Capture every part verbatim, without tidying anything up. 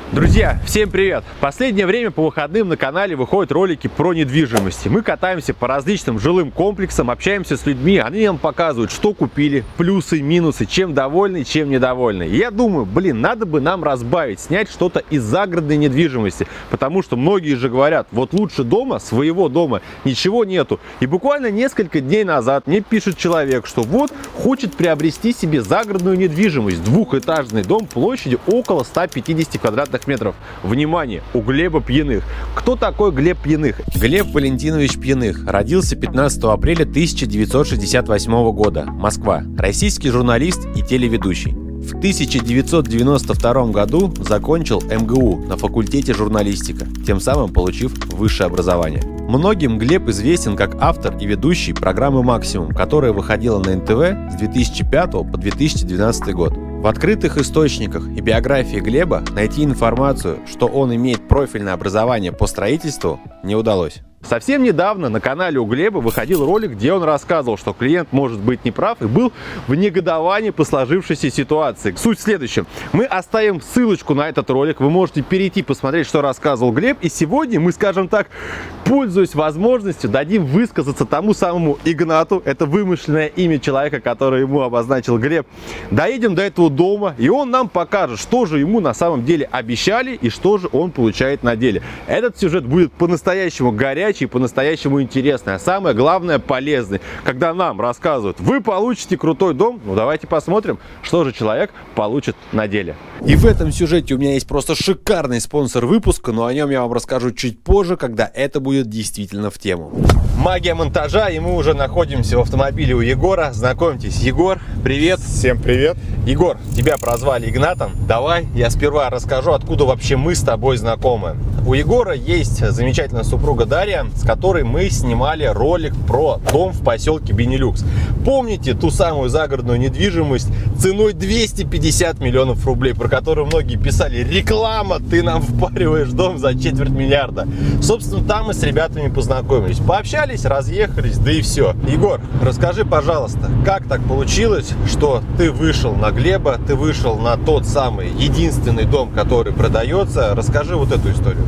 Друзья, всем привет! В последнее время по выходным на канале выходят ролики про недвижимость. Мы катаемся по различным жилым комплексам, общаемся с людьми, они нам показывают, что купили, плюсы, минусы, чем довольны, чем недовольны. И я думаю, блин, надо бы нам разбавить, снять что-то из загородной недвижимости, потому что многие же говорят, вот лучше дома, своего дома, ничего нету. И буквально несколько дней назад мне пишет человек, что вот хочет приобрести себе загородную недвижимость, двухэтажный дом площадью около ста пятидесяти квадратных метров. Внимание, у Глеба Пьяных. Кто такой Глеб Пьяных? Глеб Валентинович Пьяных родился пятнадцатого апреля тысяча девятьсот шестьдесят восьмого года, Москва. Российский журналист и телеведущий. В тысяча девятьсот девяносто втором году закончил эм гэ у на факультете журналистика, тем самым получив высшее образование. Многим Глеб известен как автор и ведущий программы «Максимум», которая выходила на эн тэ вэ с две тысячи пятого по две тысячи двенадцатый год. В открытых источниках и биографии Глеба найти информацию, что он имеет профильное образование по строительству, не удалось. Совсем недавно на канале у Глеба выходил ролик, где он рассказывал, что клиент может быть неправ и был в негодовании по сложившейся ситуации. Суть в следующем. Мы оставим ссылочку на этот ролик, вы можете перейти посмотреть, что рассказывал Глеб. И сегодня мы, скажем так, пользуясь возможностью, дадим высказаться тому самому Игнату, это вымышленное имя человека, которое ему обозначил Глеб. Доедем до этого дома, и он нам покажет, что же ему на самом деле обещали и что же он получает на деле. Этот сюжет будет по-настоящему горячий и по-настоящему интересный, а самое главное полезный. Когда нам рассказывают, вы получите крутой дом, ну давайте посмотрим, что же человек получит на деле. И в этом сюжете у меня есть просто шикарный спонсор выпуска, но о нем я вам расскажу чуть позже, когда это будет действительно в тему. Магия монтажа, и мы уже находимся в автомобиле у Егора. Знакомьтесь, Егор, привет. Всем привет. Егор, тебя прозвали Игнатом. Давай я сперва расскажу, откуда вообще мы с тобой знакомы. У Егора есть замечательная супруга Дарья, с которой мы снимали ролик про дом в поселке Бенилюкс. Помните ту самую загородную недвижимость ценой двести пятьдесят миллионов рублей, про которую многие писали: реклама, ты нам впариваешь дом за четверть миллиарда. Собственно, там мы с ребятами познакомились, пообщались, разъехались, да и все. Егор, расскажи, пожалуйста, как так получилось, что ты вышел на Глеба, ты вышел на тот самый единственный дом, который продается? Расскажи вот эту историю.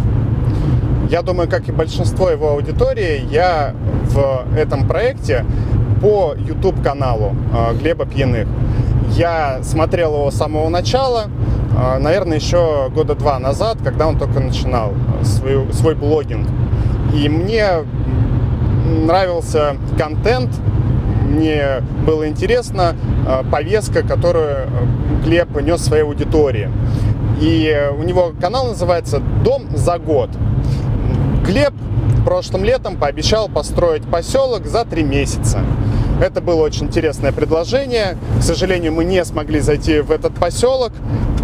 Я думаю, как и большинство его аудитории, я в этом проекте по ютуб каналу э, Глеба Пьяных. Я смотрел его с самого начала, э, наверное, еще года два назад, когда он только начинал свой, свой блогинг. И мне нравился контент, мне было интересно э, повестка, которую Глеб нес своей аудитории. И у него канал называется «Дом за год». Глеб прошлым летом пообещал построить поселок за три месяца. Это было очень интересное предложение. К сожалению, мы не смогли зайти в этот поселок.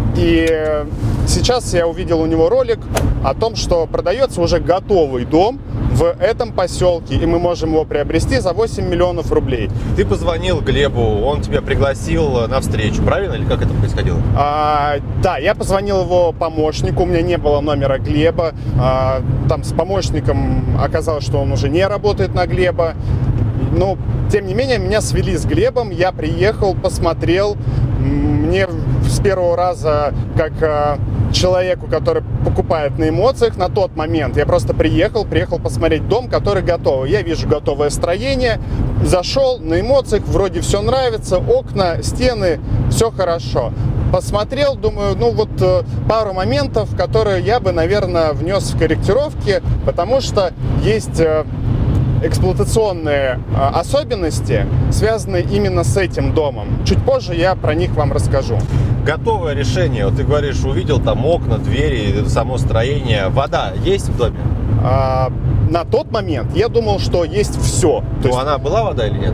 И сейчас я увидел у него ролик о том, что продается уже готовый дом в этом поселке, и мы можем его приобрести за восемь миллионов рублей. Ты позвонил Глебу, он тебя пригласил на встречу, правильно? Или как это происходило? А, да, я позвонил его помощнику, у меня не было номера Глеба. А, там с помощником оказалось, что он уже не работает на Глеба. Но, тем не менее, меня свели с Глебом, я приехал, посмотрел. Мне с первого раза, как а, человеку, который покупает на эмоциях, на тот момент я просто приехал, приехал посмотреть дом, который готовый. Я вижу готовое строение, зашел на эмоциях, вроде все нравится, окна, стены, все хорошо. Посмотрел, думаю, ну вот пару моментов, которые я бы, наверное, внес в корректировки, потому что есть эксплуатационные особенности, связанные именно с этим домом. Чуть позже я про них вам расскажу. Готовое решение. Вот ты говоришь, увидел там окна, двери, само строение. Вода есть в доме? А, на тот момент я думал, что есть все. То есть... она была вода или нет?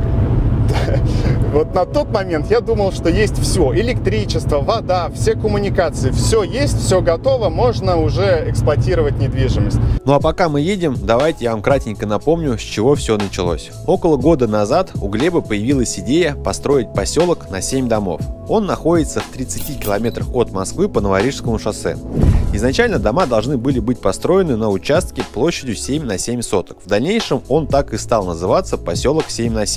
Вот на тот момент я думал, что есть все. Электричество, вода, все коммуникации, все есть, все готово, можно уже эксплуатировать недвижимость. Ну а пока мы едем, давайте я вам кратенько напомню, с чего все началось. Около года назад у Глеба появилась идея построить поселок на семь домов. Он находится в тридцати километрах от Москвы по Новорижскому шоссе. Изначально дома должны были быть построены на участке площадью семь на семь соток. В дальнейшем он так и стал называться поселок семь на семь.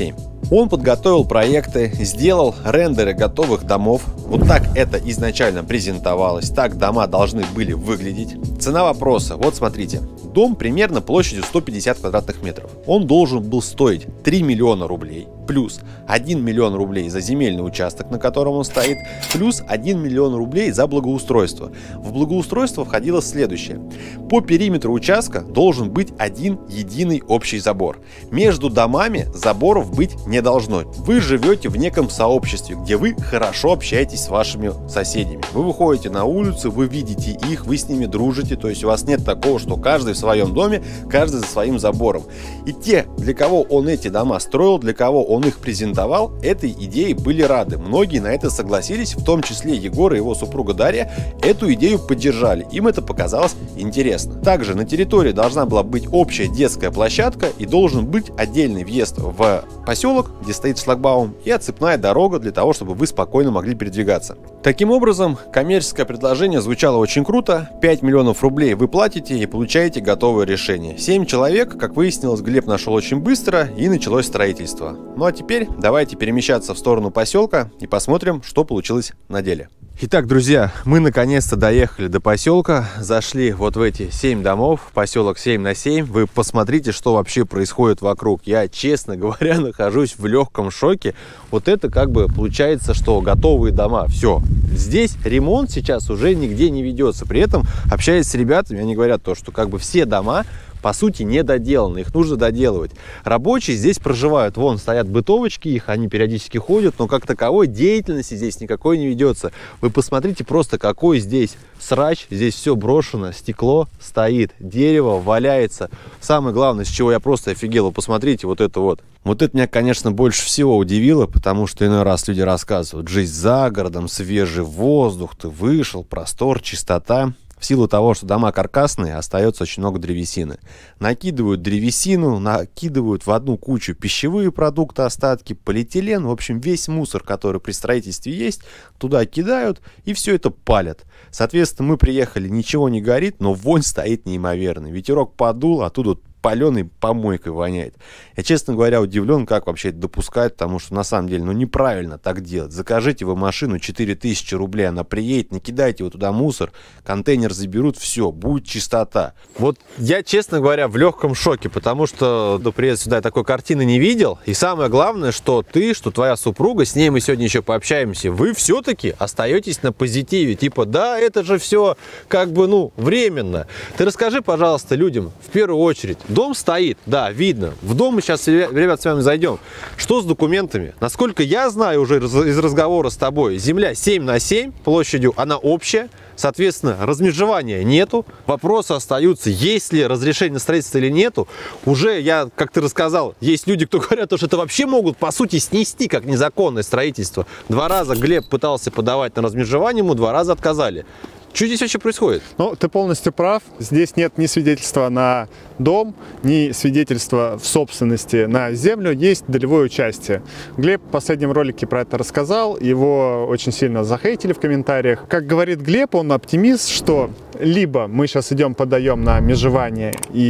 Он подготовил проекты, сделал рендеры готовых домов. Вот так это изначально презентовалось, так дома должны были выглядеть. Цена вопроса, вот смотрите. Дом примерно площадью сто пятьдесят квадратных метров. Он должен был стоить три миллиона рублей, плюс один миллион рублей за земельный участок, на котором он стоит, плюс один миллион рублей за благоустройство. В благоустройство входило следующее. По периметру участка должен быть один единый общий забор. Между домами заборов быть не должно. Вы живете в неком сообществе, где вы хорошо общаетесь с вашими соседями. Вы выходите на улицу, вы видите их, вы с ними дружите, то есть у вас нет такого, что каждый в своем доме, каждый за своим забором. И те, для кого он эти дома строил, для кого он их презентовал, этой идеи были рады. Многие на это согласились, в том числе Егор и его супруга Дарья эту идею поддержали. Им это показалось интересно. Также на территории должна была быть общая детская площадка и должен быть отдельный въезд в поселок, где стоит шлагбаум, и отцепная дорога для того, чтобы вы спокойно могли передвигаться. Таким образом, коммерческое предложение звучало очень круто. пять миллионов рублей вы платите и получаете готовое решение. семь человек, как выяснилось, Глеб нашел очень быстро, и началось строительство. Ну а теперь давайте перемещаться в сторону поселка и посмотрим, что получилось на деле. Итак, друзья, мы наконец-то доехали до поселка, зашли вот в эти семь домов, поселок семь на семь. Вы посмотрите, что вообще происходит вокруг. Я, честно говоря, нахожусь в легком шоке. Вот это как бы получается, что готовые дома. Все. Здесь ремонт сейчас уже нигде не ведется. При этом, общаясь с ребятами, они говорят то, что как бы все дома по сути не доделаны, их нужно доделывать. Рабочие здесь проживают, вон стоят бытовочки, их они периодически ходят, но как таковой деятельности здесь никакой не ведется. Вы посмотрите просто, какой здесь срач, здесь все брошено, стекло стоит, дерево валяется. Самое главное, с чего я просто офигел, вы посмотрите вот это вот. Вот это меня, конечно, больше всего удивило, потому что иной раз люди рассказывают, жизнь за городом, свежий воздух, ты вышел, простор, чистота. В силу того, что дома каркасные, остается очень много древесины. Накидывают древесину, накидывают в одну кучу пищевые продукты, остатки, полиэтилен. В общем, весь мусор, который при строительстве есть, туда кидают и все это палят. Соответственно, мы приехали, ничего не горит, но вонь стоит неимоверный. Ветерок подул, оттуда паленой помойкой воняет. Я, честно говоря, удивлен, как вообще это допускают, потому что на самом деле, ну, неправильно так делать. Закажите вы машину, четыре тысячи рублей, она приедет, не кидайте вы туда мусор, контейнер заберут, все, будет чистота. Вот я, честно говоря, в легком шоке, потому что до приезда сюда я такой картины не видел. И самое главное, что ты, что твоя супруга, с ней мы сегодня еще пообщаемся, вы все-таки остаетесь на позитиве. Типа, да, это же все как бы, ну, временно. Ты расскажи, пожалуйста, людям, в первую очередь, дом стоит, да, видно. В дом мы сейчас, ребят, с вами зайдем. Что с документами? Насколько я знаю уже из разговора с тобой, земля семь на семь площадью, она общая. Соответственно, размежевания нету. Вопросы остаются, есть ли разрешение на строительство или нету. Уже, я, как ты рассказал, есть люди, кто говорят, что это вообще могут, по сути, снести как незаконное строительство. Два раза Глеб пытался подавать на размежевание, ему два раза отказали. Что здесь вообще происходит? Ну, ты полностью прав. Здесь нет ни свидетельства на дом, ни свидетельства в собственности на землю. Есть долевое участие. Глеб в последнем ролике про это рассказал. Его очень сильно захейтили в комментариях. Как говорит Глеб, он оптимист, что либо мы сейчас идем, подаем на межевание,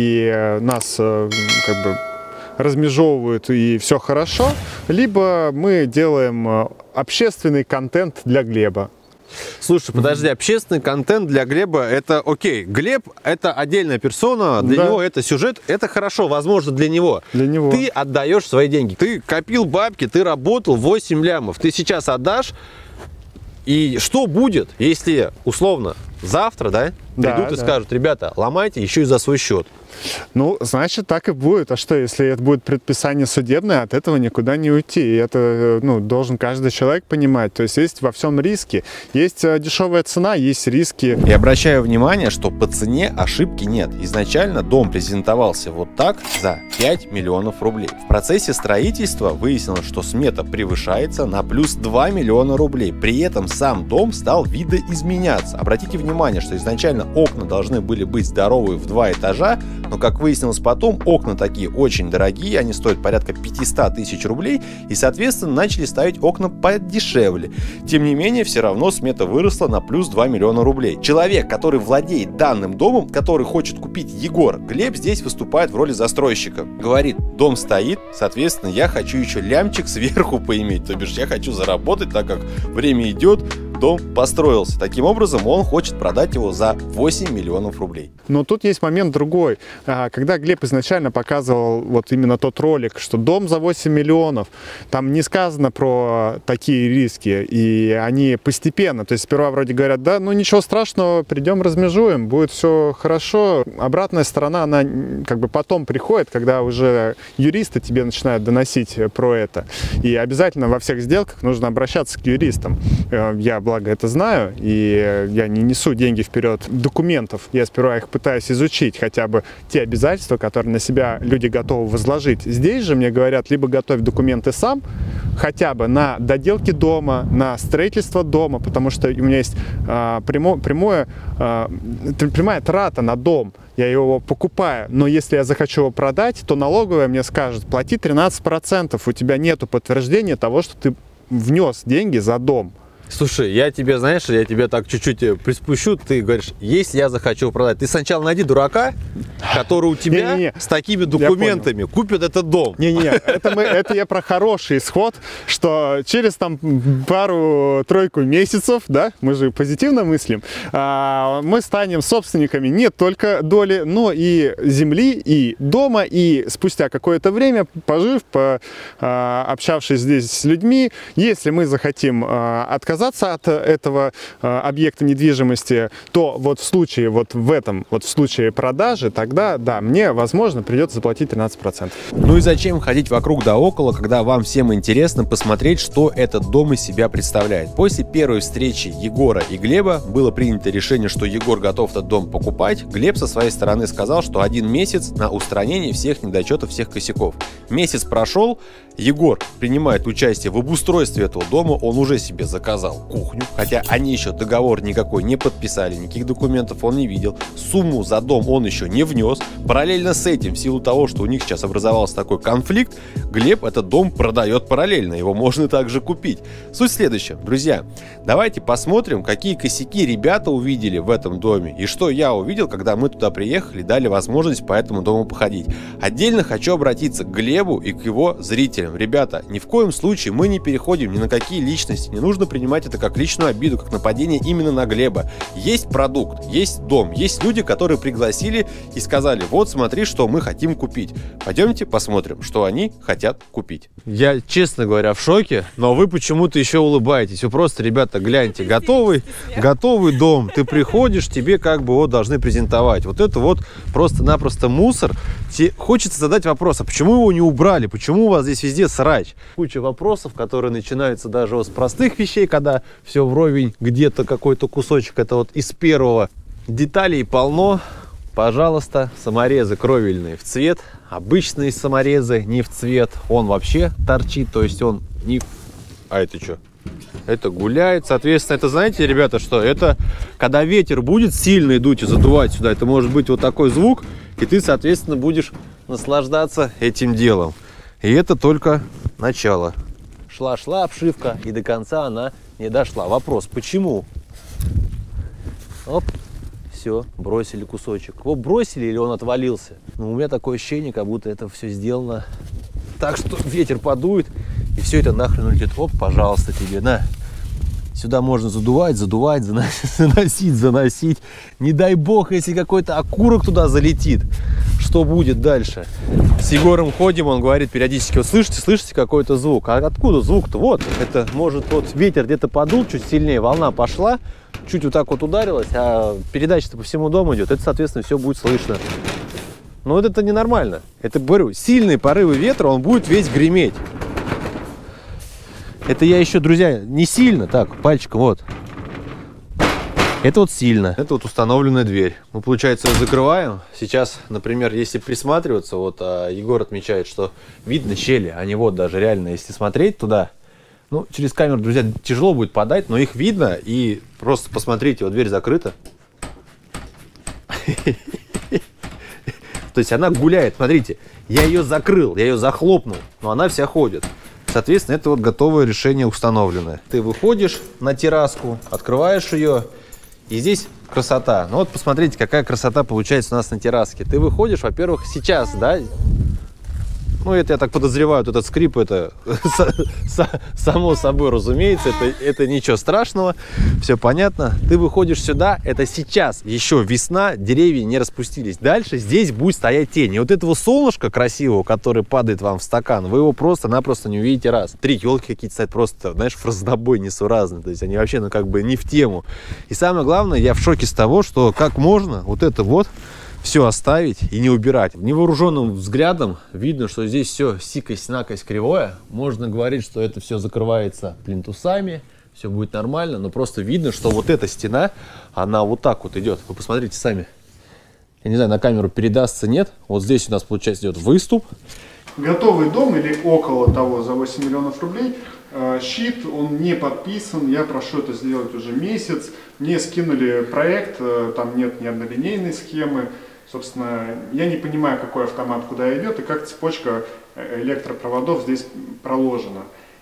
и нас как бы размежевывают, и все хорошо, либо мы делаем общественный контент для Глеба. Слушай, подожди, общественный контент для Глеба, это окей. Глеб — это отдельная персона, для да. него это сюжет, это хорошо, возможно, для него. Для него. Ты отдаешь свои деньги. Ты копил бабки, ты работал восемь лямов, ты сейчас отдашь, и что будет, если, условно, завтра, да, придут да, и да. скажут, ребята, ломайте еще и за свой счет? Ну, значит, так и будет. А что, если это будет предписание судебное, от этого никуда не уйти. И это, ну, должен каждый человек понимать. То есть есть во всем риски. Есть дешевая цена, есть риски. И обращаю внимание, что по цене ошибки нет. Изначально дом презентовался вот так за пять миллионов рублей. В процессе строительства выяснилось, что смета превышается на плюс два миллиона рублей. При этом сам дом стал видоизменяться. Обратите внимание, внимание, что изначально окна должны были быть здоровые в два этажа, но, как выяснилось потом, окна такие очень дорогие, они стоят порядка пятьсот тысяч рублей, и, соответственно, начали ставить окна подешевле. Тем не менее, все равно смета выросла на плюс два миллиона рублей. Человек, который владеет данным домом, который хочет купить Егор, Глеб здесь выступает в роли застройщика. Говорит, дом стоит, соответственно, я хочу еще лямчик сверху поиметь, то бишь я хочу заработать, так как время идет, дом построился. Таким образом, он хочет продать его за восемь миллионов рублей. Но тут есть момент другой. Когда Глеб изначально показывал вот именно тот ролик, что дом за восемь миллионов, там не сказано про такие риски, и они постепенно, то есть сперва вроде говорят, да, ну ничего страшного, придем размежуем, будет все хорошо. Обратная сторона, она как бы потом приходит, когда уже юристы тебе начинают доносить про это. И обязательно во всех сделках нужно обращаться к юристам. Я, благо, это знаю, и я не несу деньги вперед документов. Я сперва их пытаюсь изучить, хотя бы те обязательства, которые на себя люди готовы возложить. Здесь же мне говорят, либо готовь документы сам, хотя бы на доделки дома, на строительство дома, потому что у меня есть а, прямо, прямое, а, прямая трата на дом. Я его покупаю, но если я захочу его продать, то налоговая мне скажет, плати тринадцать процентов, у тебя нету подтверждения того, что ты внес деньги за дом. Слушай, я тебе, знаешь, я тебе так чуть-чуть приспущу, ты говоришь, если я захочу продать, ты сначала найди дурака, который у тебя не, не, не. с такими документами купит этот дом. Не-не-не, это, мы, это я про хороший исход, что через там пару-тройку месяцев, да, мы же позитивно мыслим, а, мы станем собственниками не только доли, но и земли, и дома, и спустя какое-то время, пожив, пообщавшись здесь с людьми, если мы захотим а, отказаться от этого э, объекта недвижимости, то вот в случае, вот в этом, вот в случае продажи, тогда, да, мне, возможно, придется заплатить тринадцать процентов. Ну и зачем ходить вокруг да около, когда вам всем интересно посмотреть, что этот дом из себя представляет. После первой встречи Егора и Глеба было принято решение, что Егор готов этот дом покупать. Глеб со своей стороны сказал, что один месяц на устранение всех недочетов, всех косяков. Месяц прошел, Егор принимает участие в обустройстве этого дома, он уже себе заказал кухню, хотя они еще договор никакой не подписали, никаких документов он не видел, сумму за дом он еще не внес. Параллельно с этим, в силу того, что у них сейчас образовался такой конфликт, Глеб этот дом продает параллельно, его можно также купить. Суть в следующем, друзья, давайте посмотрим, какие косяки ребята увидели в этом доме и что я увидел, когда мы туда приехали, дали возможность по этому дому походить. Отдельно хочу обратиться к Глебу и к его зрителям. Ребята, ни в коем случае мы не переходим ни на какие личности, не нужно принимать это как личную обиду, как нападение именно на Глеба. Есть продукт, есть дом, есть люди, которые пригласили и сказали, вот смотри, что мы хотим купить. Пойдемте посмотрим, что они хотят купить. Я, честно говоря, в шоке, но вы почему-то еще улыбаетесь. Вы просто, ребята, гляньте, готовый, готовый дом. Ты приходишь, тебе как бы вот должны презентовать. Вот это вот просто-напросто мусор. Тебе хочется задать вопрос, а почему его не убрали? Почему у вас здесь везде срач? Куча вопросов, которые начинаются даже вот с простых вещей, когда все вровень, где-то какой-то кусочек, это вот из первого. Деталей полно. Пожалуйста, саморезы кровельные в цвет, обычные саморезы не в цвет, он вообще торчит, то есть он не... А это что? Это гуляет, соответственно, это знаете, ребята, что? Это когда ветер будет сильно дуть и задувать сюда, это может быть вот такой звук, и ты, соответственно, будешь наслаждаться этим делом. И это только начало. Шла-шла обшивка, и до конца она не дошла. Вопрос, почему? Оп. Все, бросили кусочек. Его бросили или он отвалился? Ну, у меня такое ощущение, как будто это все сделано так, что ветер подует, и все это нахрен улетит. Оп, пожалуйста, тебе, на. Сюда можно задувать, задувать, заносить, заносить. Не дай бог, если какой-то окурок туда залетит, что будет дальше? С Егором ходим, он говорит периодически, вот слышите, слышите какой-то звук. А откуда звук-то? Вот, это может вот ветер где-то подул чуть сильнее, волна пошла, чуть вот так вот ударилась, а передача-то по всему дому идет. Это, соответственно, все будет слышно. Но вот это ненормально. Это, говорю, сильные порывы ветра, он будет весь греметь. Это я еще, друзья, не сильно, так, пальчиком, вот. Это вот сильно. Это вот установленная дверь. Мы, получается, ее закрываем. Сейчас, например, если присматриваться, вот а, Егор отмечает, что видно щели, а не вот даже реально, если смотреть туда, ну, через камеру, друзья, тяжело будет подать, но их видно, и просто посмотрите, вот дверь закрыта. То есть она гуляет, смотрите, я ее закрыл, я ее захлопнул, но она вся ходит. Соответственно, это вот готовое решение установленное. Ты выходишь на терраску, открываешь ее, и здесь красота. Ну вот посмотрите, какая красота получается у нас на терраске. Ты выходишь, во-первых, сейчас, да? Ну, это, я так подозреваю, вот этот скрип, это само собой разумеется, это, это ничего страшного, все понятно. Ты выходишь сюда, это сейчас еще весна, деревья не распустились. Дальше здесь будет стоять тень. И вот этого солнышка красивого, которое падает вам в стакан, вы его просто-напросто не увидите раз. Три елки какие-то стоят просто, знаешь, в разнобой несуразные, то есть они вообще, ну, как бы не в тему. И самое главное, я в шоке с того, что как можно вот это вот все оставить и не убирать. Невооруженным взглядом видно, что здесь все сикость-накость кривое. Можно говорить, что это все закрывается плинтусами, все будет нормально, но просто видно, что вот эта стена, она вот так вот идет. Вы посмотрите сами. Я не знаю, на камеру передастся, нет. Вот здесь у нас, получается, идет выступ. Готовый дом или около того за восемь миллионов рублей. Щит, он не подписан, я прошу это сделать уже месяц. Мне скинули проект, там нет ни однолинейной схемы. Собственно, я не понимаю, какой автомат куда идет и как цепочка электропроводов здесь проложена.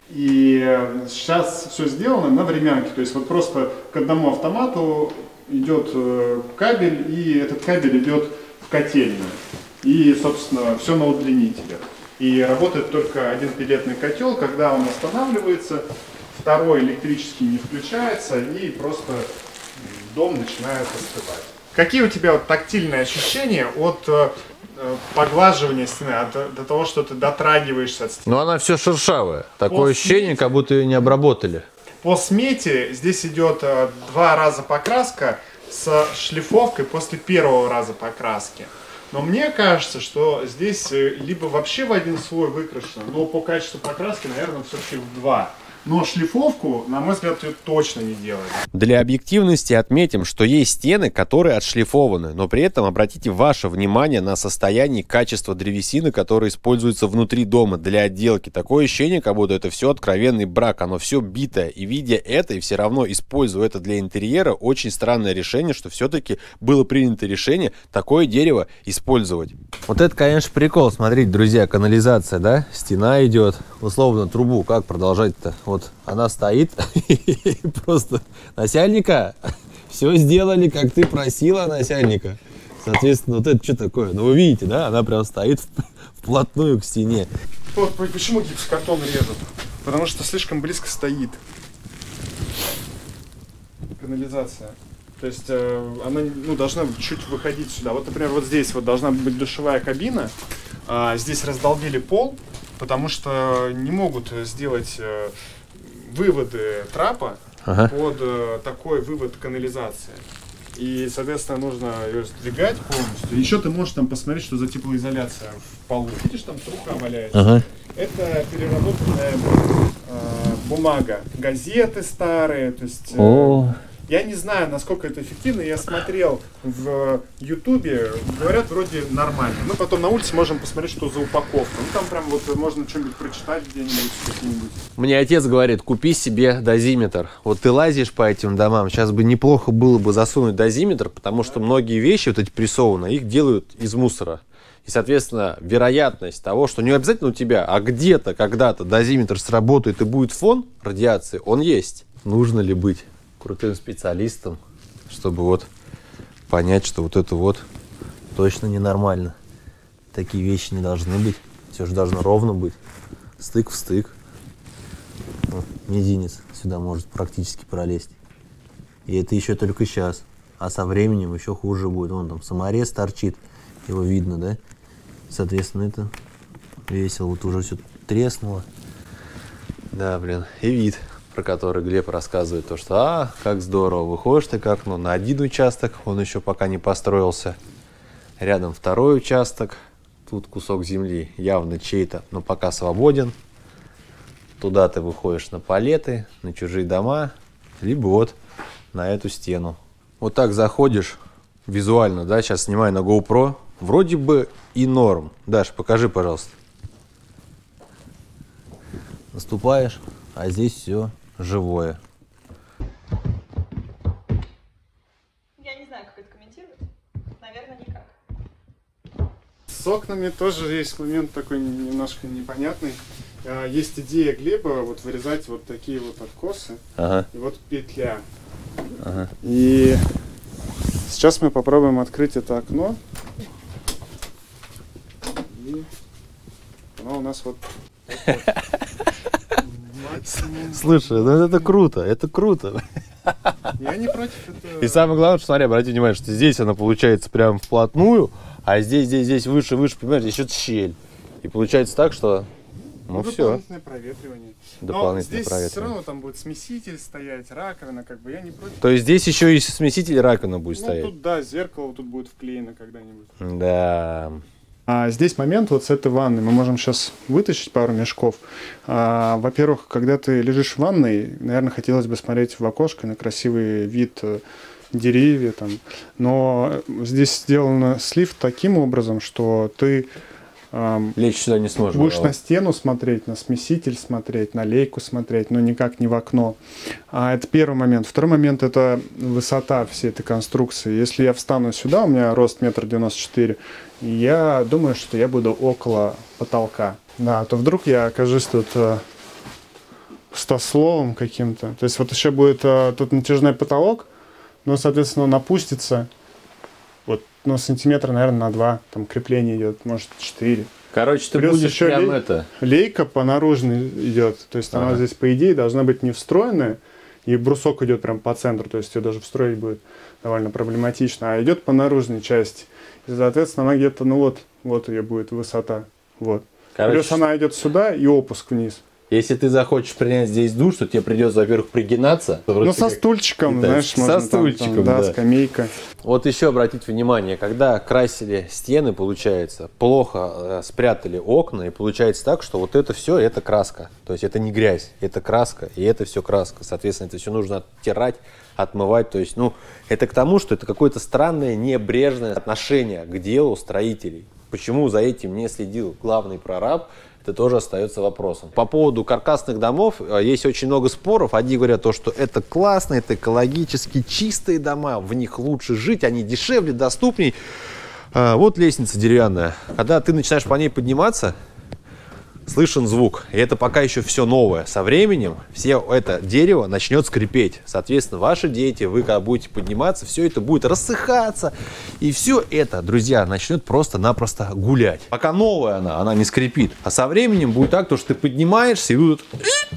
И сейчас все сделано на времянке, то есть вот просто к одному автомату идет кабель, и этот кабель идет в котельную. И, собственно, все на удлинителе. И работает только один пеллетный котел, когда он останавливается, второй электрический не включается, и просто дом начинает остывать. Какие у тебя вот тактильные ощущения от э, поглаживания стены, от, до того, что ты дотрагиваешься от стены? Ну, она все шершавая. Такое По ощущение, смете, как будто ее не обработали. По смете здесь идет э, два раза покраска с шлифовкой после первого раза покраски. Но мне кажется, что здесь либо вообще в один слой выкрашено, но по качеству покраски, наверное, все-таки в два. Но шлифовку, на мой взгляд, ее точно не делали. Для объективности отметим, что есть стены, которые отшлифованы, но при этом обратите ваше внимание на состояние и качество древесины, которая используется внутри дома для отделки. Такое ощущение, как будто это все откровенный брак, оно все битое. И видя это, и все равно используя это для интерьера, очень странное решение, что все-таки было принято решение такое дерево использовать. Вот это, конечно, прикол. Смотрите, друзья, канализация, да? Стена идет. Условно, трубу как продолжать-то? Вот она стоит и просто: начальника, все сделали, как ты просила, начальника. Соответственно, вот это что такое? Ну, вы видите, да? Она прям стоит вплотную к стене. Вот почему гипсокартон режут? Потому что слишком близко стоит канализация. То есть э, она, ну, должна чуть выходить сюда. Вот, например, вот здесь вот должна быть душевая кабина. А здесь раздолбили пол, потому что не могут сделать э, выводы трапа ага. под э, такой вывод канализации. И, соответственно, нужно ее сдвигать полностью. Еще ты можешь там посмотреть, что за теплоизоляция в полу. Видишь, там труха валяется. Ага. Это переработанная э, бумага. Газеты старые. То есть, э, я не знаю, насколько это эффективно. Я смотрел в Ютубе, говорят, вроде нормально. Мы потом на улице можем посмотреть, что за упаковка. Ну, там прям вот можно что-нибудь прочитать где-нибудь, какие-нибудь. Мне отец говорит: купи себе дозиметр. Вот ты лазишь по этим домам, сейчас бы неплохо было бы засунуть дозиметр, потому что многие вещи, вот эти прессованные, их делают из мусора. И, соответственно, вероятность того, что не обязательно у тебя, а где-то, когда-то дозиметр сработает и будет фон радиации, он есть. Нужно ли быть крутым специалистом, чтобы вот понять, что вот это вот точно ненормально. Такие вещи не должны быть. Все же должно ровно быть. Стык в стык. Вот, мизинец сюда может практически пролезть. И это еще только сейчас. А со временем еще хуже будет. Вон там саморез торчит. Его видно, да? Соответственно, это весело. Вот уже все треснуло. Да, блин. И вид, про который Глеб рассказывает, то, что а, как здорово, выходишь ты к окну на один участок, он еще пока не построился. Рядом второй участок, тут кусок земли явно чей-то, но пока свободен. Туда ты выходишь на палеты, на чужие дома, либо вот на эту стену. Вот так заходишь визуально, да, сейчас снимаю на GoPro, вроде бы и норм. Даш, покажи, пожалуйста. Наступаешь, а здесь все живое. Я не знаю, как это комментировать. Наверное, С окнами тоже есть момент такой немножко непонятный. Есть идея Глеба вот вырезать вот такие вот откосы. Ага. И вот петля. Ага. И сейчас мы попробуем открыть это окно. И оно у нас вот... Слушай, ну это круто, это круто. Я не против этого. И самое главное, что, смотри, обрати внимание, что здесь она получается прям вплотную, а здесь, здесь, здесь выше, выше, понимаешь, здесь еще щель. И получается так, что, ну, ну все. Дополнительное проветривание. Дополнительное Но здесь проветривание. все равно там будет смеситель стоять, раковина, как бы я не против. То есть здесь еще и смеситель раковина будет ну, стоять? Тут, да, зеркало тут будет вклеено когда-нибудь. Да. А здесь момент вот с этой ванной. Мы можем сейчас вытащить пару мешков. А, во-первых, когда ты лежишь в ванной, наверное, хотелось бы смотреть в окошко на красивый вид деревья. Там. Но здесь сделан слив таким образом, что ты эм, лечь сюда не сможешь. Будешь на стену смотреть, на смеситель смотреть, на лейку смотреть, но никак не в окно. А, это первый момент. Второй момент – это высота всей этой конструкции. Если я встану сюда, у меня рост метр девяносто четыре, я думаю, что я буду около потолка. Да, то вдруг я окажусь тут э, стословом каким-то. То есть вот еще будет э, тут натяжной потолок, но, соответственно, он опустится вот, ну, сантиметра, наверное, на два. Там крепление идет, может, четыре. Короче, ты плюс будешь еще прям лей... это... лейка по наружной идет. То есть ага. Она здесь, по идее, должна быть не встроенная. И брусок идет прям по центру. То есть ее даже встроить будет довольно проблематично. А идет по наружной части. И, соответственно, она где-то, ну вот, вот ее будет высота. Вот. Короче, плюс она идет сюда и опуск вниз. Если ты захочешь принять здесь душ, то тебе придется, во-первых, пригинаться. Ну, со стульчиком, знаешь, со можно стульчиком, там, там, да, да, скамейка. Вот еще обратите внимание, когда красили стены, получается, плохо э, спрятали окна, и получается так, что вот это все, это краска. То есть это не грязь, это краска, и это все краска. Соответственно, это все нужно оттирать, отмывать. То есть, ну, это к тому, что это какое-то странное, небрежное отношение к делу строителей. Почему за этим не следил главный прораб, это тоже остается вопросом. По поводу каркасных домов есть очень много споров. Одни говорят, то, что это классно, это экологически чистые дома, в них лучше жить, они дешевле, доступней. Вот лестница деревянная. Когда ты начинаешь по ней подниматься, слышен звук. И это пока еще все новое. Со временем все это дерево начнет скрипеть. Соответственно, ваши дети, вы когда будете подниматься, все это будет рассыхаться. И все это, друзья, начнет просто-напросто гулять. Пока новая она, она не скрипит. А со временем будет так, то, что ты поднимаешься и тут...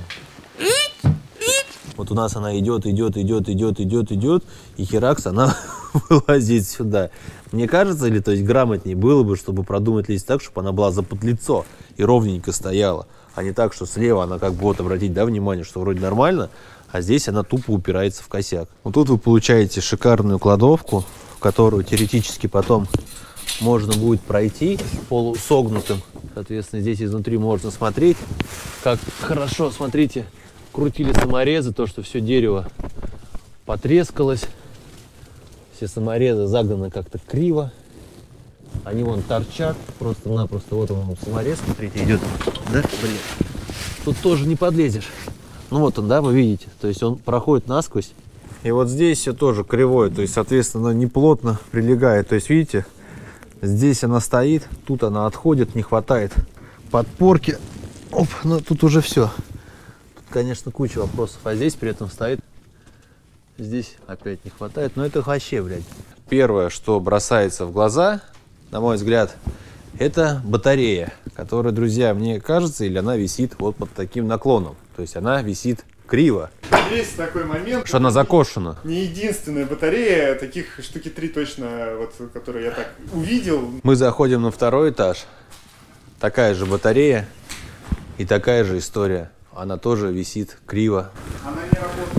Вот у нас она идет, идет, идет, идет, идет, идет. И херакс, она вылазит сюда. Мне кажется, или то есть грамотнее было бы, чтобы продумать лезть так, чтобы она была за подлицо и ровненько стояла, а не так, что слева она как бы, вот обратить, да, внимание, что вроде нормально, а здесь она тупо упирается в косяк. Вот тут вы получаете шикарную кладовку, в которую теоретически потом можно будет пройти полусогнутым. Соответственно, здесь изнутри можно смотреть, как хорошо, смотрите, крутили саморезы, то, что все дерево потрескалось. Все саморезы загнаны как-то криво. Они вон торчат просто-напросто. Вот он, саморез, смотрите, идет. Да, блин. Тут тоже не подлезешь. Ну вот он, да, вы видите. То есть он проходит насквозь. И вот здесь все тоже кривое. То есть, соответственно, не плотно прилегает. То есть, видите, здесь она стоит, тут она отходит, не хватает подпорки. Оп, ну тут уже все. Тут, конечно, куча вопросов. А здесь при этом стоит. Здесь опять не хватает, но это вообще, блядь. Первое, что бросается в глаза, на мой взгляд, это батарея, которая, друзья, мне кажется, или она висит вот под таким наклоном. То есть она висит криво. Есть такой момент, что она закошена. Не единственная батарея, таких штуки три точно, вот, которые я так увидел. Мы заходим на второй этаж. Такая же батарея и такая же история. Она тоже висит криво. Она не работает.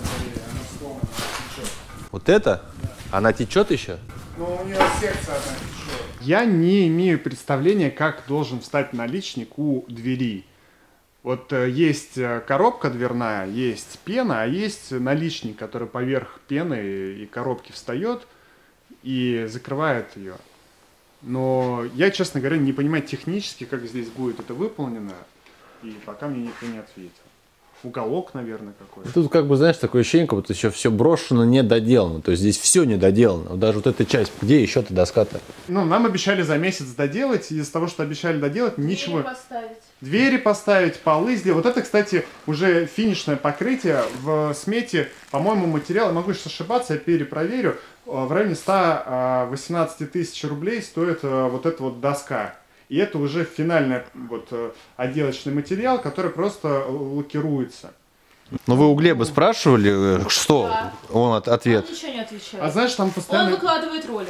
Вот это? Да. Она течет еще? Ну, у нее секция одна течет. Я не имею представления, как должен встать наличник у двери. Вот э, есть коробка дверная, есть пена, а есть наличник, который поверх пены и коробки встает и закрывает ее. Но я, честно говоря, не понимаю технически, как здесь будет это выполнено, и пока мне никто не ответил. уголок, наверное, какой-то. Тут как бы, знаешь, такое ощущение, как будто еще все брошено, не доделано. То есть здесь все не доделано. Вот даже вот эта часть, где еще-то доска-то? Ну, нам обещали за месяц доделать, и из-за того, что обещали доделать, ничего... Двери поставить. Двери поставить, полы сделать. Вот это, кстати, уже финишное покрытие. В смете, по-моему, материал, могу сейчас ошибаться, я перепроверю, в районе ста восемнадцати тысяч рублей стоит вот эта вот доска. И это уже финальный вот отделочный материал, который просто лакируется. Ну вы у Глеба спрашивали, что? Да. Он от, ответ. Он ничего не отвечает. А знаешь, там постоянно... Он выкладывает ролик.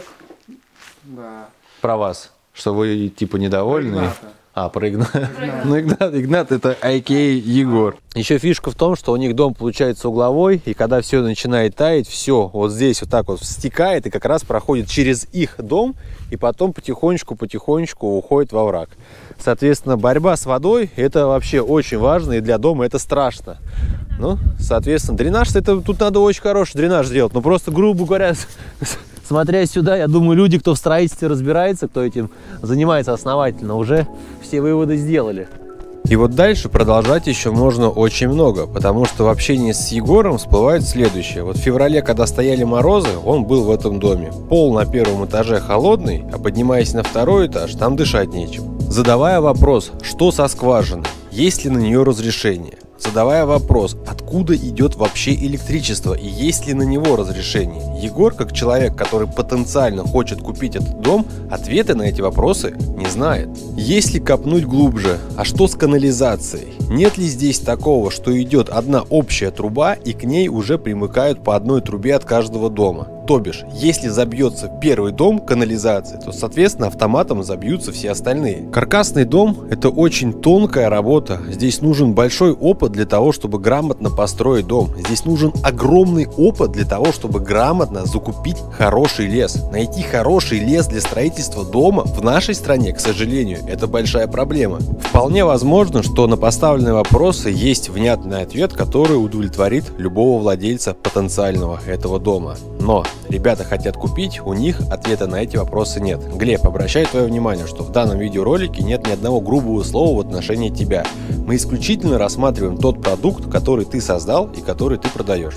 Да. Про вас. Что вы типа недовольны? Игната. А, про Игната. Игнат. Ну, Игнат, Игнат это а ка а Егор. Еще фишка в том, что у них дом получается угловой, и когда все начинает таять, все вот здесь вот так вот стекает и как раз проходит через их дом, и потом потихонечку-потихонечку уходит во враг. Соответственно, борьба с водой это вообще очень важно, и для дома это страшно. Ну, соответственно, дренаж, это тут надо очень хороший дренаж сделать, но просто, грубо говоря, смотря сюда, я думаю, люди, кто в строительстве разбирается, кто этим занимается основательно, уже все выводы сделали. И вот дальше продолжать еще можно очень много, потому что в общении с Егором всплывает следующее. Вот в феврале, когда стояли морозы, он был в этом доме. Пол на первом этаже холодный, а поднимаясь на второй этаж, там дышать нечем. Задавая вопрос, что со скважиной, есть ли на нее разрешение? Задавая вопрос, откуда идет вообще электричество и есть ли на него разрешение, Егор, как человек, который потенциально хочет купить этот дом, ответы на эти вопросы не знает. Если копнуть глубже, а что с канализацией? Нет ли здесь такого, что идет одна общая труба и к ней уже примыкают по одной трубе от каждого дома? То бишь, если забьется первый дом канализации, то, соответственно, автоматом забьются все остальные. Каркасный дом – это очень тонкая работа. Здесь нужен большой опыт для того, чтобы грамотно построить дом. Здесь нужен огромный опыт для того, чтобы грамотно закупить хороший лес. Найти хороший лес для строительства дома в нашей стране, к сожалению, это большая проблема. Вполне возможно, что на поставленные вопросы есть внятный ответ, который удовлетворит любого владельца потенциального этого дома. Но ребята хотят купить, у них ответа на эти вопросы нет. Глеб, обращаю твое внимание, что в данном видеоролике нет ни одного грубого слова в отношении тебя. Мы исключительно рассматриваем тот продукт, который ты создал и который ты продаешь.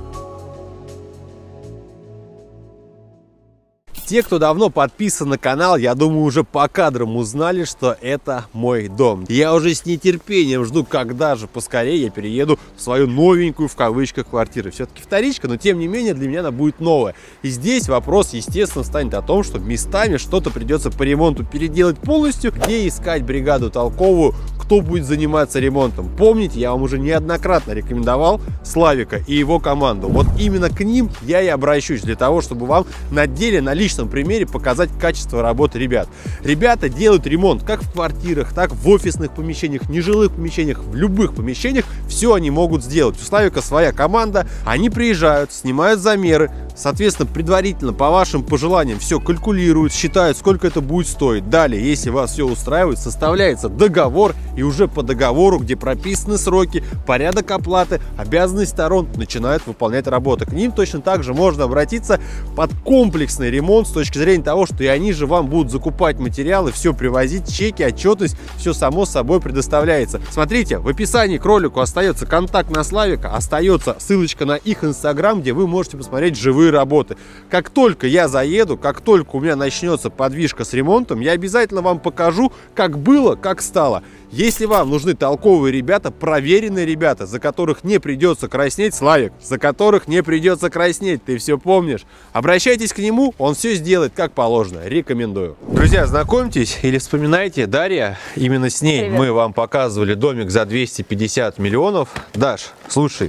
Те, кто давно подписан на канал, я думаю, уже по кадрам узнали, что это мой дом. Я уже с нетерпением жду, когда же поскорее я перееду в свою новенькую, в кавычках, квартиру. Все-таки вторичка, но тем не менее для меня она будет новая. И здесь вопрос, естественно, станет о том, что местами что-то придется по ремонту переделать полностью. Где искать бригаду толковую, кто будет заниматься ремонтом. Помните, я вам уже неоднократно рекомендовал Славика и его команду. Вот именно к ним я и обращусь, для того, чтобы вам на деле, на личном примере показать качество работы ребят. Ребята делают ремонт как в квартирах, так в офисных помещениях, нежилых помещениях, в любых помещениях. Все они могут сделать. У Славика своя команда, они приезжают, снимают замеры, соответственно, предварительно по вашим пожеланиям все калькулируют, считают, сколько это будет стоить. Далее, если вас все устраивает, составляется договор, и уже по договору, где прописаны сроки, порядок оплаты, обязанность сторон, начинают выполнять работу. К ним точно так же можно обратиться под комплексный ремонт с точки зрения того, что и они же вам будут закупать материалы, все привозить, чеки, отчетность, все само собой предоставляется. Смотрите, в описании к ролику остается контакт на Славика, остается ссылочка на их инстаграм, где вы можете посмотреть живые работы. Как только я заеду, как только у меня начнется подвижка с ремонтом, я обязательно вам покажу, как было, как стало. Если вам нужны толковые ребята, проверенные ребята, за которых не придется краснеть, Славик, за которых не придется краснеть, ты все помнишь, обращайтесь к нему, он все сделает как положено, рекомендую. Друзья, знакомьтесь или вспоминайте, Дарья, именно с ней Привет. Мы вам показывали домик за двести пятьдесят миллионов. Даш, слушай,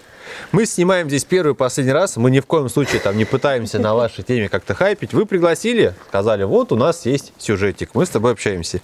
мы снимаем здесь первый и последний раз, мы ни в коем случае там не пытаемся на вашей теме как-то хайпить. Вы пригласили, сказали, вот у нас есть сюжетик, мы с тобой общаемся.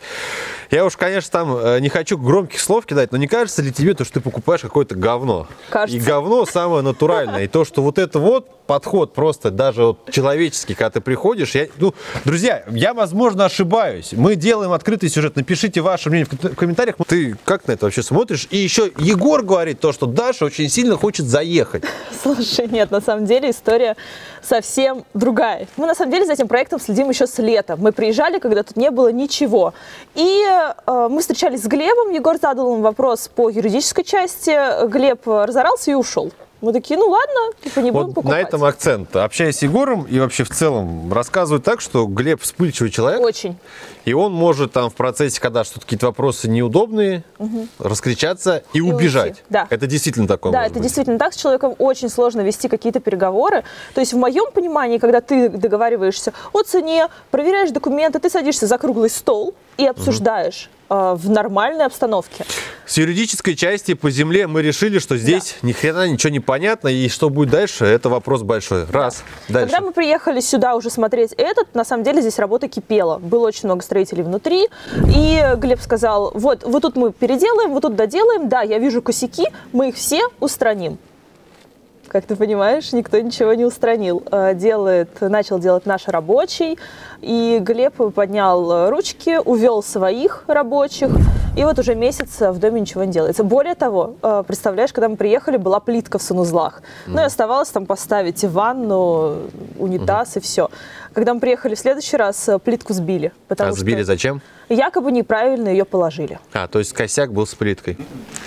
Я уж, конечно, там не хочу громких слов кидать, но не кажется ли тебе то, что ты покупаешь какое-то говно? Кажется. И говно самое натуральное. И то, что вот это вот подход просто даже вот человеческий, когда ты приходишь. Я, ну, друзья, я, возможно, ошибаюсь. Мы делаем открытый сюжет. Напишите ваше мнение в комментариях. Ты как на это вообще смотришь? И еще Егор говорит то, что Даша очень сильно хочет заехать доехать. Слушай, нет, на самом деле история совсем другая. Мы на самом деле за этим проектом следим еще с лета. Мы приезжали, когда тут не было ничего. И э, мы встречались с Глебом, Егор задал ему вопрос по юридической части, Глеб разорался и ушел. Мы такие, ну ладно, типа не будем Вот покупать. на этом акцент. Общаясь с Егором и вообще в целом рассказывают так, что Глеб вспыльчивый человек. Очень. И он может там в процессе, когда что-то какие-то вопросы неудобные, угу. раскричаться и, и убежать. Уйти. Да. Это действительно такое. Да, это быть. Действительно так. С человеком очень сложно вести какие-то переговоры. То есть в моем понимании, когда ты договариваешься о цене, проверяешь документы, ты садишься за круглый стол и обсуждаешь. Угу. В нормальной обстановке. С юридической части по земле мы решили, что здесь да. ни хрена ничего не понятно, и что будет дальше, это вопрос большой. Раз. Да. Дальше. Когда мы приехали сюда уже смотреть этот, на самом деле здесь работа кипела. Было очень много строителей внутри, и Глеб сказал, вот, вот тут мы переделаем, вот тут доделаем, да, я вижу косяки, мы их все устраним. Как ты понимаешь, никто ничего не устранил. Делает, начал делать наш рабочий, и Глеб поднял ручки, увел своих рабочих, и вот уже месяц в доме ничего не делается. Более того, представляешь, когда мы приехали, была плитка в санузлах. Mm-hmm. Ну и оставалось там поставить ванну, унитаз mm-hmm. и все. Когда мы приехали в следующий раз, плитку сбили. А сбили что зачем? Якобы неправильно ее положили. А, то есть косяк был с плиткой.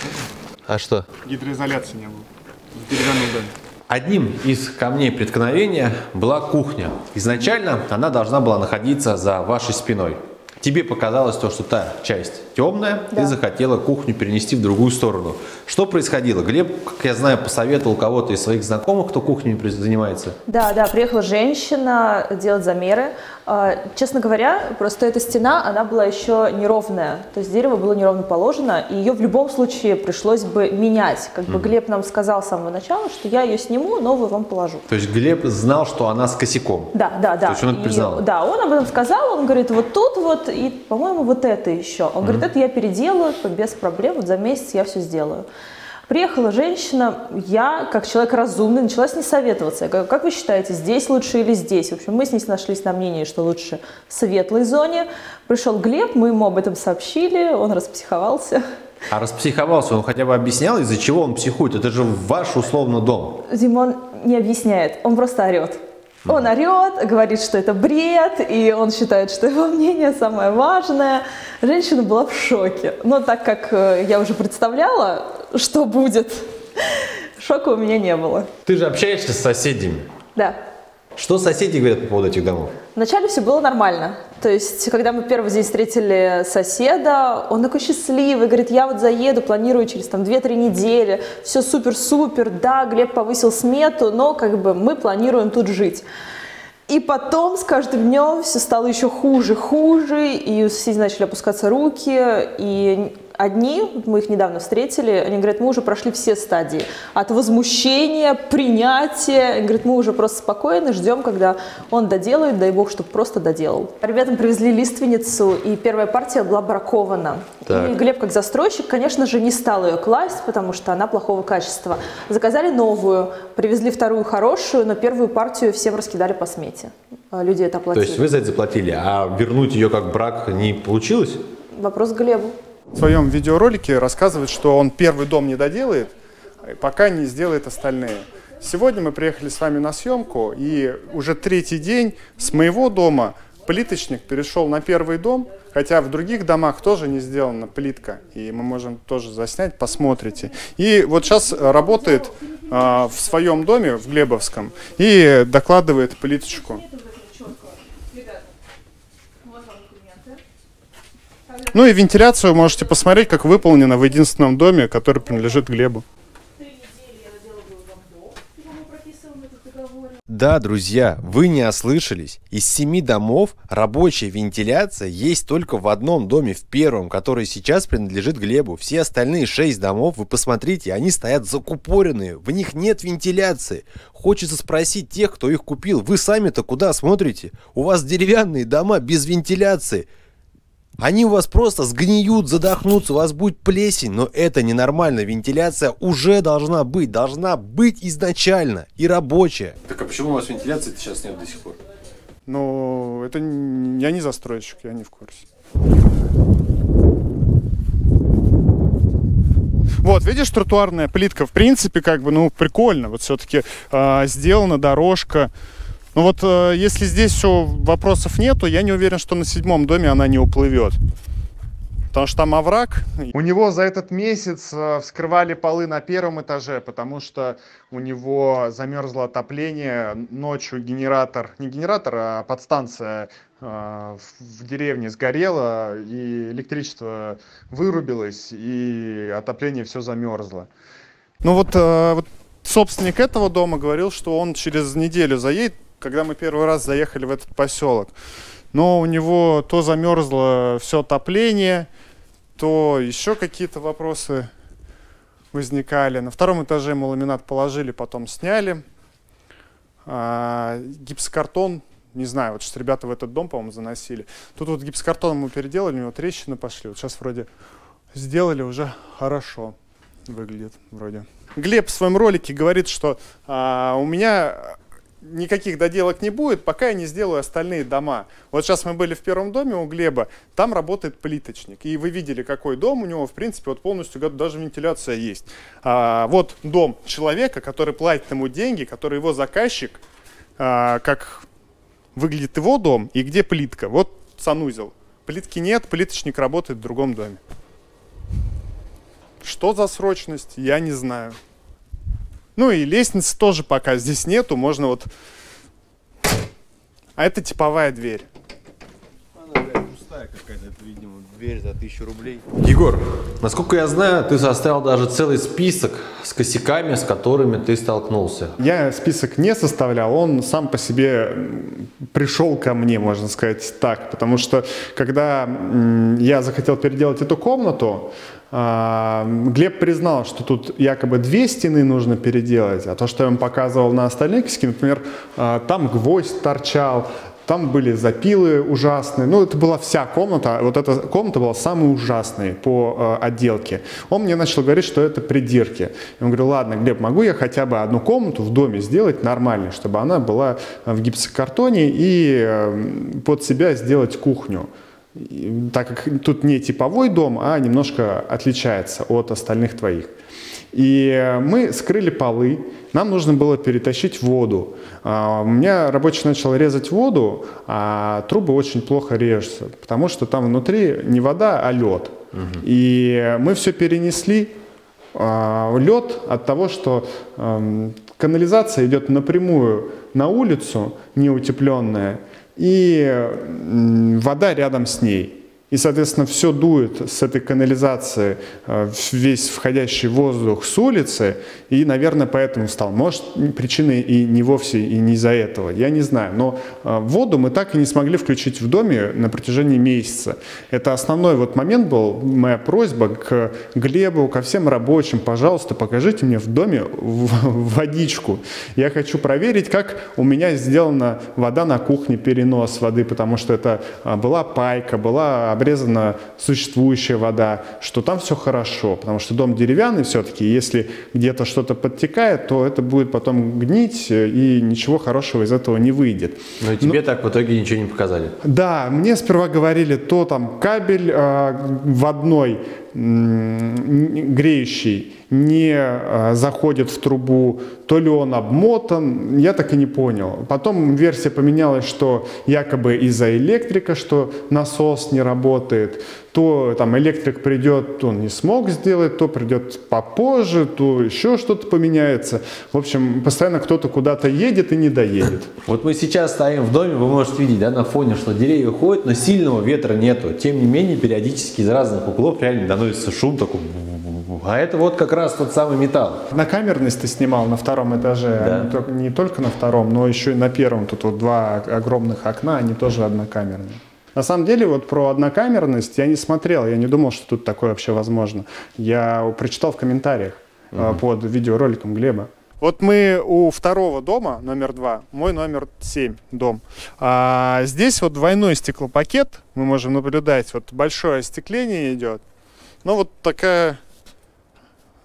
А что? Гидроизоляции не было. В деревянном доме. Одним из камней преткновения была кухня. Изначально она должна была находиться за вашей спиной. Тебе показалось то, что та часть темная, да. Ты захотела кухню перенести в другую сторону. Что происходило? Глеб, как я знаю, посоветовал кого-то из своих знакомых, кто кухней занимается? Да, да, приехала женщина делать замеры. Честно говоря, просто эта стена, она была еще неровная. То есть дерево было неровно положено, и ее в любом случае пришлось бы менять. Как бы mm-hmm. Глеб нам сказал с самого начала, что я ее сниму, новую вам положу. То есть Глеб знал, что она с косяком? Да, да, да. То есть он это признал? И, да, он об этом сказал, он говорит, вот тут вот, и, по-моему, вот это еще. Он mm-hmm. говорит, это я переделаю, без проблем, вот за месяц я все сделаю. Приехала женщина, я, как человек разумный, начала с ней советоваться. Я говорю, как вы считаете, здесь лучше или здесь? В общем, мы с ней нашлись на мнении, что лучше в светлой зоне. Пришел Глеб, мы ему об этом сообщили, он распсиховался. А распсиховался, он хотя бы объяснял, из-за чего он психует? Это же ваш условно дом. Димон не объясняет, он просто орет. Он орет, говорит, что это бред, и он считает, что его мнение самое важное. Женщина была в шоке. Но так как я уже представляла, что будет, шока у меня не было. Ты же общаешься с соседями? Да. Что соседи говорят по поводу этих домов? Вначале все было нормально. То есть, когда мы первый день встретили соседа, он такой счастливый, говорит, я вот заеду, планирую через там две-три недели, все супер-супер, да, Глеб повысил смету, но как бы мы планируем тут жить. И потом с каждым днем все стало еще хуже, хуже, и у соседей начали опускаться руки, и одни, мы их недавно встретили, они говорят, мы уже прошли все стадии. От возмущения, принятия, они говорят, мы уже просто спокойно ждем, когда он доделает, дай бог, чтобы просто доделал. Ребятам привезли лиственницу, и первая партия была бракована. Так. И Глеб, как застройщик, конечно же, не стал ее класть, потому что она плохого качества. Заказали новую, привезли вторую хорошую, но первую партию всем раскидали по смете. Люди это оплатили. То есть вы за это заплатили, а вернуть ее как брак не получилось? Вопрос к Глебу. В своем видеоролике рассказывает, что он первый дом не доделает, пока не сделает остальные. Сегодня мы приехали с вами на съемку, и уже третий день с моего дома плиточник перешел на первый дом, хотя в других домах тоже не сделана плитка, и мы можем тоже заснять, посмотрите. И вот сейчас работает э, в своем доме, в Глебовском, и докладывает плиточку. Ну и вентиляцию можете посмотреть, как выполнена в единственном доме, который принадлежит Глебу. Да, друзья, вы не ослышались. Из семи домов рабочая вентиляция есть только в одном доме, в первом, который сейчас принадлежит Глебу. Все остальные шесть домов, вы посмотрите, они стоят закупоренные, в них нет вентиляции. Хочется спросить тех, кто их купил, вы сами-то куда смотрите? У вас деревянные дома без вентиляции. Они у вас просто сгниют, задохнутся, у вас будет плесень, но это ненормально. Вентиляция уже должна быть, должна быть изначально и рабочая. Так а почему у вас вентиляции сейчас нет до сих пор? Ну, это я не застройщик, я не в курсе. Вот, видишь, тротуарная плитка, в принципе, как бы, ну, прикольно. Вот все-таки э, сделана дорожка. Ну вот, э, если здесь все вопросов нету, я не уверен, что на седьмом доме она не уплывет. Потому что там овраг. У него за этот месяц э, вскрывали полы на первом этаже, потому что у него замерзло отопление. Ночью генератор, не генератор, а подстанция э, в деревне сгорела, и электричество вырубилось, и отопление все замерзло. Ну вот, э, вот собственник этого дома говорил, что он через неделю заедет, когда мы первый раз заехали в этот поселок. Но у него то замерзло все отопление, то еще какие-то вопросы возникали. На втором этаже мы ламинат положили, потом сняли. А, гипсокартон, не знаю, вот что ребята в этот дом, по-моему, заносили. Тут вот гипсокартон мы переделали, у него трещины пошли. Вот сейчас вроде сделали, уже хорошо выглядит вроде. Глеб в своем ролике говорит, что а, у меня никаких доделок не будет, пока я не сделаю остальные дома. Вот сейчас мы были в первом доме у Глеба, там работает плиточник. И вы видели, какой дом у него, в принципе, вот полностью даже вентиляция есть. А, вот дом человека, который платит ему деньги, который его заказчик, а, как выглядит его дом и где плитка. Вот санузел. Плитки нет, плиточник работает в другом доме. Что за срочность, я не знаю. Ну и лестницы тоже пока здесь нету, можно вот... А это типовая дверь. Она, блядь, пустая какая-то, это, видимо, дверь за тысячу рублей. Егор, насколько я знаю, ты составил даже целый список с косяками, с которыми ты столкнулся. Я список не составлял, он сам по себе пришел ко мне, можно сказать так. Потому что, когда я захотел переделать эту комнату, Глеб признал, что тут якобы две стены нужно переделать, а то, что я ему показывал на остальные косяки, например, там гвоздь торчал, там были запилы ужасные. Ну, это была вся комната, вот эта комната была самой ужасной по отделке. Он мне начал говорить, что это придирки. Я говорю, ладно, Глеб, могу я хотя бы одну комнату в доме сделать нормальной, чтобы она была в гипсокартоне и под себя сделать кухню. Так как тут не типовой дом, а немножко отличается от остальных твоих. И мы скрыли полы, нам нужно было перетащить воду. У меня рабочий начал резать воду, а трубы очень плохо режутся, потому что там внутри не вода, а лед. Угу. И мы все перенесли. Лед от того, что канализация идет напрямую на улицу, неутепленная, и вода рядом с ней. И, соответственно, все дует с этой канализации, весь входящий воздух с улицы, и, наверное, поэтому стал. Может, причины и не вовсе и не из-за этого, я не знаю. Но воду мы так и не смогли включить в доме на протяжении месяца. Это основной вот момент был, моя просьба к Глебу, ко всем рабочим, пожалуйста, покажите мне в доме водичку. Я хочу проверить, как у меня сделана вода на кухне, перенос воды, потому что это была пайка, была обрезана существующая вода, что там все хорошо, потому что дом деревянный все-таки, если где-то что-то подтекает, то это будет потом гнить, и ничего хорошего из этого не выйдет. Но и тебе Но... так в итоге ничего не показали? Да, мне сперва говорили, то там кабель э, водной греющий не а, заходит в трубу, то ли он обмотан, я так и не понял. Потом версия поменялась, что якобы из-за электрика, что насос не работает, то там электрик придет, он не смог сделать, то придет попозже, то еще что-то поменяется. В общем, постоянно кто-то куда-то едет и не доедет. Вот мы сейчас стоим в доме, вы можете видеть, да, на фоне, что деревья ходят, но сильного ветра нету. Тем не менее, периодически из разных углов реально доносится шум такой. А это вот как раз тот самый металл. Однокамерность ты снимал на втором этаже, да. не, только, не только на втором, но еще и на первом. Тут вот два огромных окна, они тоже однокамерные. На самом деле, вот про однокамерность я не смотрел, я не думал, что тут такое вообще возможно. Я прочитал в комментариях угу. под видеороликом Глеба. Вот мы у второго дома, номер два, мой номер семь дом. А здесь вот двойной стеклопакет, мы можем наблюдать, вот большое остекление идет. Ну вот такая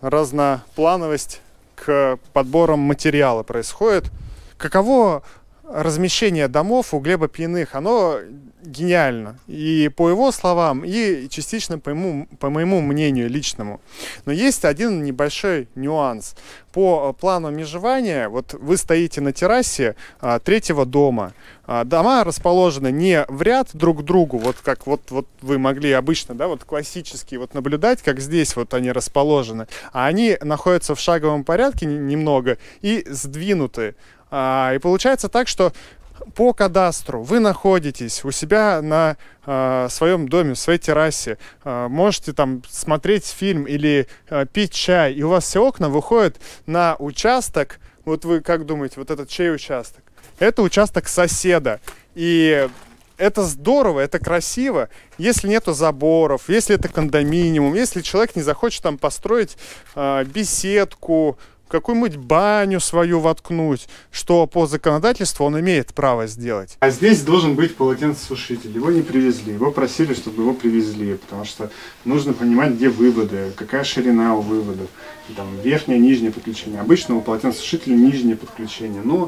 разноплановость к подборам материала происходит. Каково размещение домов у Глеба Пьяных, оно гениально. И по его словам, и частично по моему, по моему мнению личному. Но есть один небольшой нюанс. По плану межевания, вот вы стоите на террасе а, третьего дома. А, дома расположены не в ряд друг к другу, вот как вот, вот вы могли обычно, да, вот классически вот наблюдать, как здесь вот они расположены. А они находятся в шаговом порядке немного и сдвинуты. А, и получается так, что по кадастру вы находитесь у себя на э, своем доме, в своей террасе, э, можете там смотреть фильм или э, пить чай, и у вас все окна выходят на участок. Вот вы как думаете, вот этот чей участок? Это участок соседа. И это здорово, это красиво, если нету заборов, если это кондоминиум, если человек не захочет там построить э, беседку, какую-нибудь баню свою воткнуть, что по законодательству он имеет право сделать. А здесь должен быть полотенцесушитель. Его не привезли. Его просили, чтобы его привезли, потому что нужно понимать, где выводы, какая ширина у выводов. Там верхнее, нижнее подключение. Обычно у полотенцесушителя нижнее подключение. Но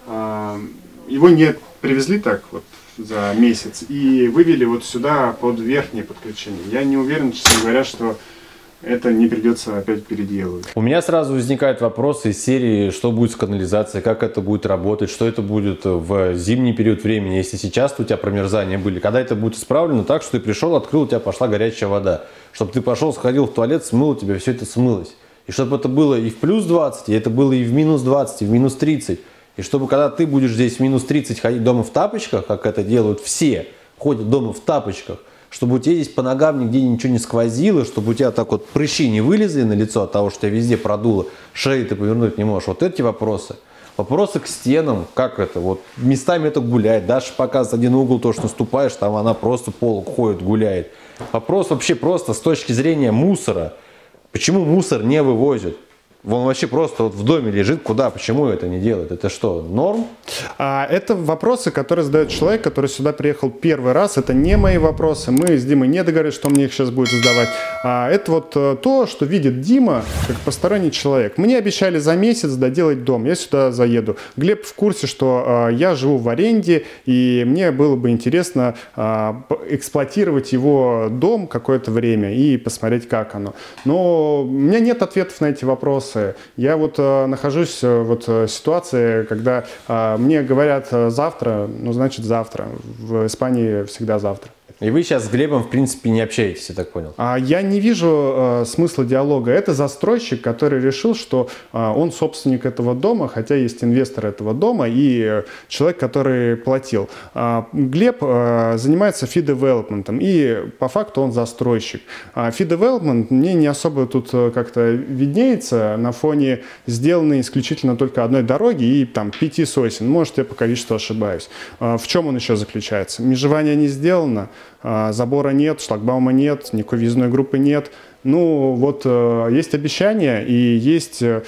э, его не привезли так вот за месяц и вывели вот сюда под верхнее подключение. Я не уверен, честно говоря, что это не придется опять переделывать. У меня сразу возникают вопросы из серии, что будет с канализацией, как это будет работать, что это будет в зимний период времени, если сейчас у тебя промерзания были, когда это будет исправлено так, что ты пришел, открыл, у тебя пошла горячая вода, чтобы ты пошел, сходил в туалет, смыл, у тебя все это смылось. И чтобы это было и в плюс двадцать, и это было и в минус двадцать, и в минус тридцать. И чтобы когда ты будешь здесь в минус тридцать ходить дома в тапочках, как это делают все, ходят дома в тапочках, чтобы у тебя здесь по ногам нигде ничего не сквозило, чтобы у тебя так вот прыщи не вылезли на лицо от того, что тебя везде продуло, шею ты повернуть не можешь. Вот эти вопросы. Вопросы к стенам, как это, вот местами это гуляет. Даша показывает один угол, то, что наступаешь, там она просто пол ходит, гуляет. Вопрос вообще просто с точки зрения мусора. Почему мусор не вывозят? Он вообще просто вот в доме лежит, куда, почему это не делает? Это что, норм? А, это вопросы, которые задает человек, который сюда приехал первый раз. Это не мои вопросы. Мы с Димой не договорились, что он мне их сейчас будет задавать. А, это вот то, что видит Дима, как посторонний человек. Мне обещали за месяц доделать дом. Я сюда заеду. Глеб в курсе, что а, я живу в аренде, и мне было бы интересно а, эксплуатировать его дом какое-то время и посмотреть, как оно. Но у меня нет ответов на эти вопросы. Я вот э, нахожусь вот, в ситуации, когда э, мне говорят завтра, ну значит завтра. В Испании всегда завтра. И вы сейчас с Глебом, в принципе, не общаетесь, я так понял? А я не вижу э, смысла диалога. Это застройщик, который решил, что э, он собственник этого дома, хотя есть инвестор этого дома и э, человек, который платил. А Глеб э, занимается фи-девелопментом, и по факту он застройщик. А фи-девелопмент мне не особо тут как-то виднеется на фоне сделанной исключительно только одной дороги и там пяти сосен. Может, я по количеству ошибаюсь. А в чем он еще заключается? Межевание не сделано. Забора нет, шлагбаума нет, никакой въездной группы нет. Ну, вот э, есть обещания и есть э,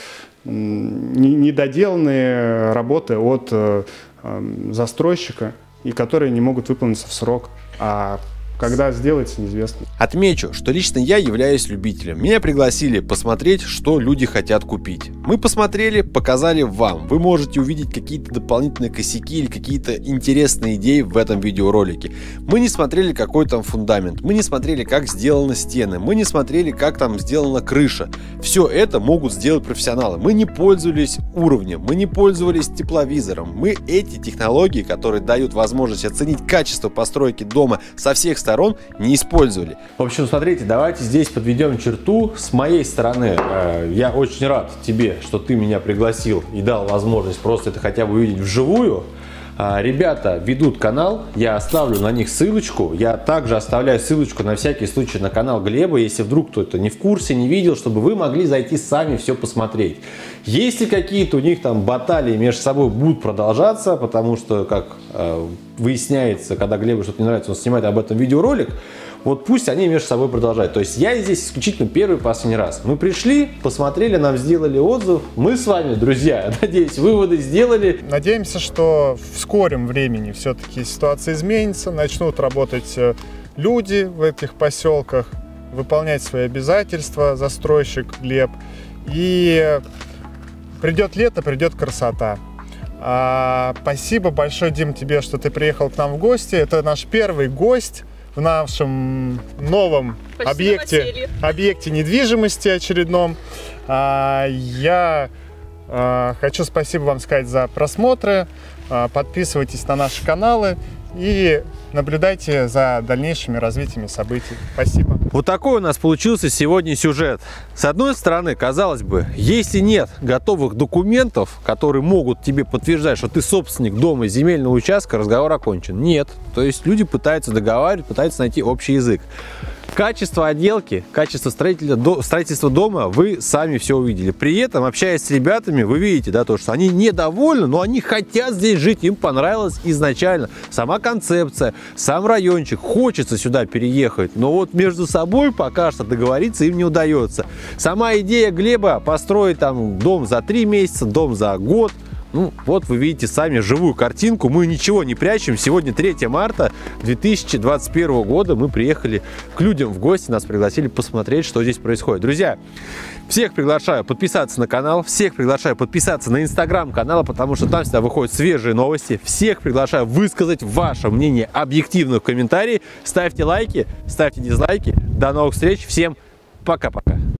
недоделанные работы от э, э, застройщика, и которые не могут выполниться в срок. А когда сделается, неизвестно. Отмечу, что лично я являюсь любителем. Меня пригласили посмотреть, что люди хотят купить. Мы посмотрели, показали вам. Вы можете увидеть какие-то дополнительные косяки или какие-то интересные идеи в этом видеоролике. Мы не смотрели, какой там фундамент. Мы не смотрели, как сделаны стены. Мы не смотрели, как там сделана крыша. Все это могут сделать профессионалы. Мы не пользовались уровнем. Мы не пользовались тепловизором. Мы эти технологии, которые дают возможность оценить качество постройки дома со всех сторон, не использовали. В общем, смотрите, давайте здесь подведем черту. С моей стороны, э, я очень рад тебе, что ты меня пригласил и дал возможность просто это хотя бы увидеть вживую. Э, ребята ведут канал, я оставлю на них ссылочку. Я также оставляю ссылочку на всякий случай на канал Глеба, если вдруг кто-то не в курсе, не видел, чтобы вы могли зайти сами все посмотреть. Если какие-то у них там баталии между собой будут продолжаться, потому что, как э, выясняется, когда Глебу что-то не нравится, он снимает об этом видеоролик, вот пусть они между собой продолжают. То есть я здесь исключительно первый и последний раз. Мы пришли, посмотрели, нам сделали отзыв. Мы с вами, друзья, надеюсь, выводы сделали. Надеемся, что в скором времени все-таки ситуация изменится, начнут работать люди в этих поселках, выполнять свои обязательства, застройщик Глеб. И придет лето, придет красота. А, спасибо большое, Дим, тебе, что ты приехал к нам в гости. Это наш первый гость в нашем новом объекте, объекте недвижимости очередном. А, я а, хочу спасибо вам сказать за просмотры. А, подписывайтесь на наши каналы и наблюдайте за дальнейшими развитиями событий. Спасибо. Вот такой у нас получился сегодня сюжет. С одной стороны, казалось бы, если нет готовых документов, которые могут тебе подтверждать, что ты собственник дома и земельного участка, разговор окончен. Нет. То есть люди пытаются договаривать, пытаются найти общий язык. Качество отделки, качество строительства дома вы сами все увидели. При этом, общаясь с ребятами, вы видите, да, то, что они недовольны, но они хотят здесь жить, им понравилось изначально сама концепция, сам райончик, хочется сюда переехать, но вот между собой пока что договориться им не удается. Сама идея Глеба построить там дом за три месяца, дом за год. Ну, вот вы видите сами живую картинку, мы ничего не прячем. Сегодня третье марта две тысячи двадцать первого года, мы приехали к людям в гости, нас пригласили посмотреть, что здесь происходит. Друзья, всех приглашаю подписаться на канал, всех приглашаю подписаться на инстаграм канала, потому что там всегда выходят свежие новости. Всех приглашаю высказать ваше мнение объективно в комментарии. Ставьте лайки, ставьте дизлайки. До новых встреч, всем пока-пока.